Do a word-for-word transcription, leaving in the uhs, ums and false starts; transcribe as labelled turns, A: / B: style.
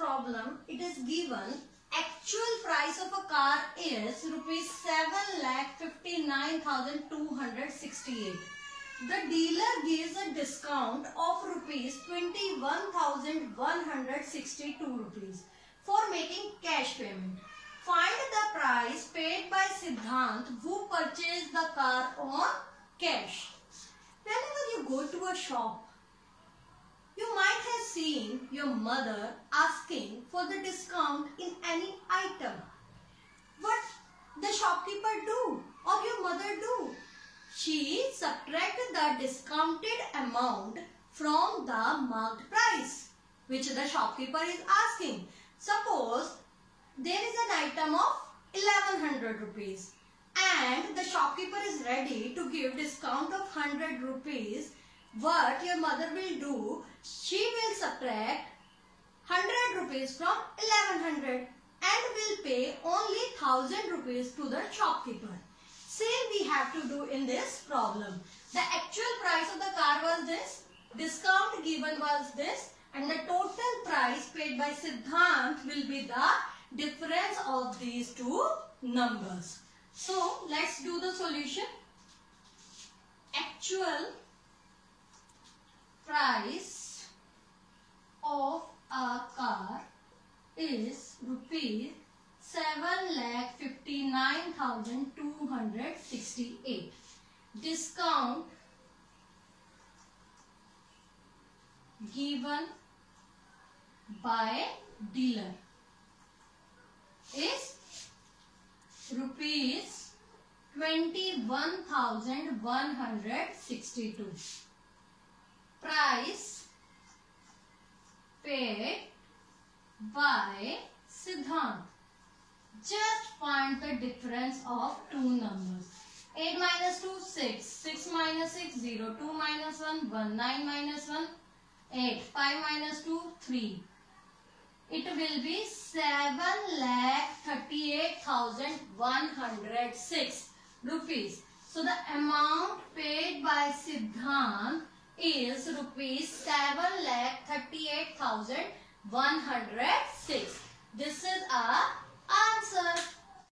A: problem, it is given actual price of a car is rupees seven lakh fifty-nine thousand two hundred sixty-eight. The dealer gives a discount of rupees twenty-one thousand one hundred sixty-two rupees for making cash payment. Find the price paid by Siddhant who purchased the car on cash. Whenever you go to a shop, you might have seen your mother asking for the discount in any item. What the shopkeeper do or your mother do? She subtract the discounted amount from the marked price which the shopkeeper is asking. Suppose there is an item of eleven hundred rupees and the shopkeeper is ready to give discount of one hundred rupees. What your mother will do, she will subtract one hundred rupees from eleven hundred and will pay only one thousand rupees to the shopkeeper. Same we have to do in this problem. The actual price of the car was this, discount given was this, and the total price paid by Siddhant will be the difference of these two numbers. So let's do the solution. Actual price of a car is rupees seven lakh fifty-nine thousand two hundred sixty-eight. Discount given by dealer is rupees twenty-one thousand one hundred sixty-two. Price paid by Siddhant. Just find the difference of two numbers. eight minus two, six. six minus six, zero. two minus one, one. nine minus one, eight. five minus two, three. It will be seven lakh thirty-eight thousand one hundred six rupees. So the amount paid by Siddhant is rupees seven lakh thirty-eight thousand one hundred six. This is our answer.